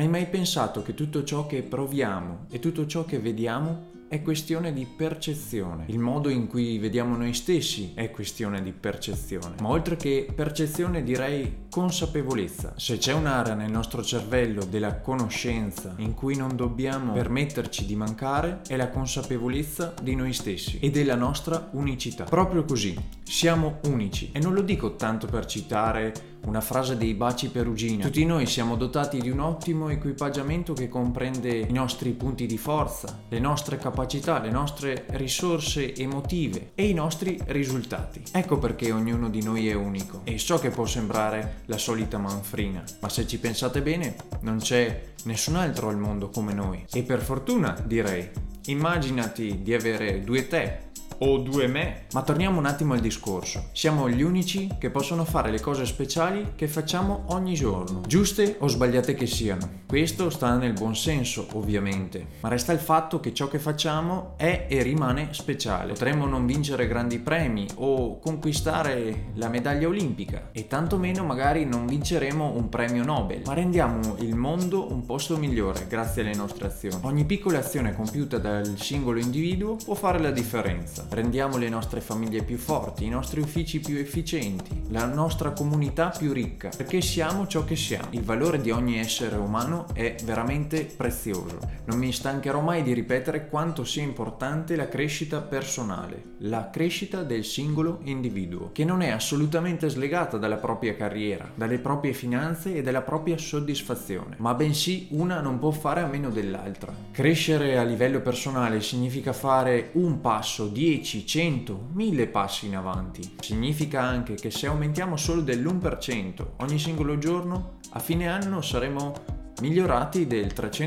Hai mai pensato che tutto ciò che proviamo e tutto ciò che vediamo è questione di percezione? Il modo in cui vediamo noi stessi è questione di percezione, ma oltre che percezione direi consapevolezza. Se c'è un'area nel nostro cervello della conoscenza in cui non dobbiamo permetterci di mancare, è la consapevolezza di noi stessi e della nostra unicità. Proprio così, siamo unici, e non lo dico tanto per citare una frase dei Baci Perugina. Tutti noi siamo dotati di un ottimo equipaggiamento che comprende i nostri punti di forza, le nostre capacità, le nostre risorse emotive e i nostri risultati. Ecco perché ognuno di noi è unico. E so che può sembrare la solita manfrina, ma se ci pensate bene, non c'è nessun altro al mondo come noi. E per fortuna, direi. Immaginati di avere 2 te o 2 me. Ma torniamo un attimo al discorso. Siamo gli unici che possono fare le cose speciali che facciamo ogni giorno, giuste o sbagliate che siano. Questo sta nel buon senso, ovviamente, ma resta il fatto che ciò che facciamo è e rimane speciale. Potremmo non vincere grandi premi o conquistare la medaglia olimpica, e tantomeno magari non vinceremo un premio Nobel, ma rendiamo il mondo un posto migliore grazie alle nostre azioni. Ogni piccola azione compiuta dal singolo individuo può fare la differenza. Rendiamo le nostre famiglie più forti, i nostri uffici più efficienti, la nostra comunità più ricca, perché siamo ciò che siamo. Il valore di ogni essere umano è veramente prezioso. Non mi stancherò mai di ripetere quanto sia importante la crescita personale, la crescita del singolo individuo, che non è assolutamente slegata dalla propria carriera, dalle proprie finanze e dalla propria soddisfazione, ma bensì una non può fare a meno dell'altra. Crescere a livello personale significa fare un passo, 10, 100, 1000 passi in avanti. Significa anche che se aumentiamo solo dell'1% ogni singolo giorno, a fine anno saremo migliorati del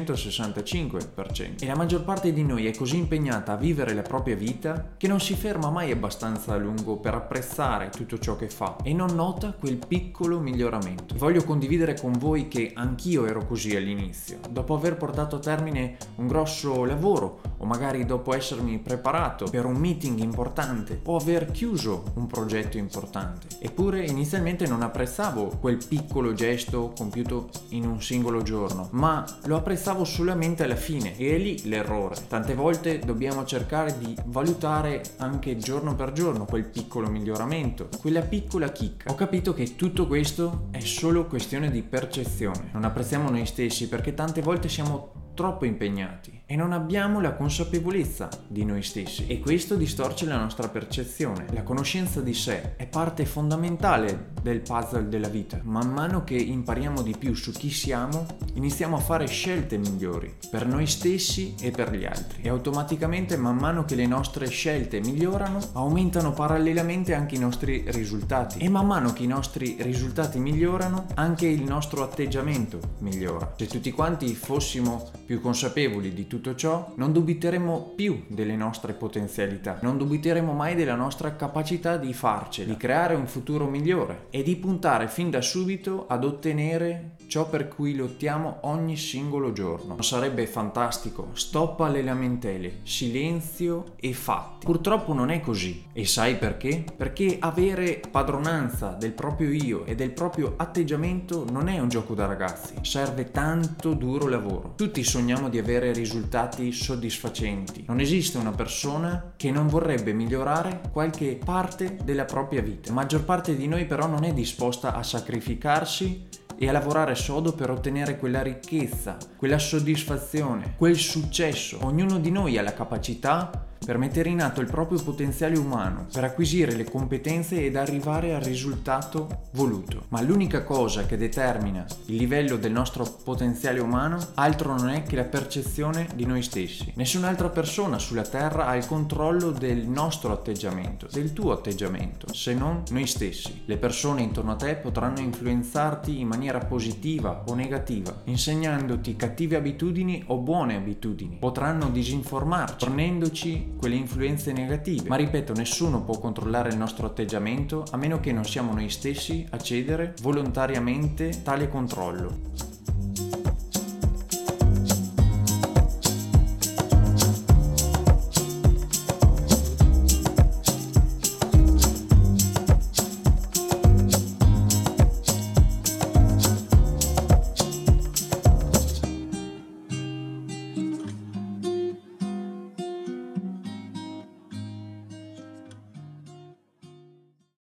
365%. E la maggior parte di noi è così impegnata a vivere la propria vita che non si ferma mai abbastanza a lungo per apprezzare tutto ciò che fa e non nota quel piccolo miglioramento. Voglio condividere con voi che anch'io ero così all'inizio, dopo aver portato a termine un grosso lavoro, o magari dopo essermi preparato per un meeting importante o aver chiuso un progetto importante. Eppure inizialmente non apprezzavo quel piccolo gesto compiuto in un singolo giorno, ma lo apprezzavo solamente alla fine, e è lì l'errore. Tante volte dobbiamo cercare di valutare anche giorno per giorno quel piccolo miglioramento, quella piccola chicca. Ho capito che tutto questo è solo questione di percezione. Non apprezziamo noi stessi perché tante volte siamo troppo impegnati e non abbiamo la consapevolezza di noi stessi, e questo distorce la nostra percezione. La conoscenza di sé è parte fondamentale del puzzle della vita. Man mano che impariamo di più su chi siamo, iniziamo a fare scelte migliori per noi stessi e per gli altri, e automaticamente man mano che le nostre scelte migliorano, aumentano parallelamente anche i nostri risultati, e man mano che i nostri risultati migliorano, anche il nostro atteggiamento migliora. Se tutti quanti fossimo più consapevoli di tutto ciò, non dubiteremo più delle nostre potenzialità, non dubiteremo mai della nostra capacità di farcela, di creare un futuro migliore e di puntare fin da subito ad ottenere ciò per cui lottiamo ogni singolo giorno. Non sarebbe fantastico? Stop alle lamentele, silenzio e fatti. Purtroppo non è così. E sai perché? Perché avere padronanza del proprio io e del proprio atteggiamento non è un gioco da ragazzi. Serve tanto duro lavoro. Tutti sogniamo di avere risultati soddisfacenti. Non esiste una persona che non vorrebbe migliorare qualche parte della propria vita. La maggior parte di noi però non è disposta a sacrificarsi e a lavorare sodo per ottenere quella ricchezza, quella soddisfazione, quel successo. Ognuno di noi ha la capacità per mettere in atto il proprio potenziale umano, per acquisire le competenze ed arrivare al risultato voluto. Ma l'unica cosa che determina il livello del nostro potenziale umano altro non è che la percezione di noi stessi. Nessun'altra persona sulla terra ha il controllo del nostro atteggiamento, del tuo atteggiamento, se non noi stessi. Le persone intorno a te potranno influenzarti in maniera positiva o negativa, insegnandoti cattive abitudini o buone abitudini. Potranno disinformarci, fornendoci quelle influenze negative. Ma ripeto, nessuno può controllare il nostro atteggiamento a meno che non siamo noi stessi a cedere volontariamente tale controllo.